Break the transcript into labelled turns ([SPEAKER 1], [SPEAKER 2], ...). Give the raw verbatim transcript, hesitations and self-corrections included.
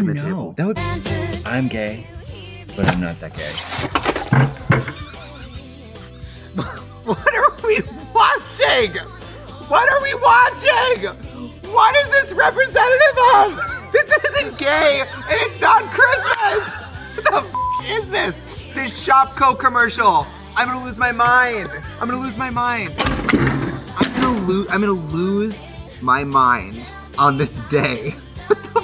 [SPEAKER 1] the
[SPEAKER 2] no,
[SPEAKER 1] table.
[SPEAKER 2] that would. I'm gay, but I'm not that gay.
[SPEAKER 1] What are we watching? What are we watching? What is this representative of? This isn't gay, and it's not Christmas. What the f is this? This Shopko commercial. I'm gonna lose my mind. I'm gonna lose my mind. I'm gonna lose. I'm gonna lose my mind on this day. What the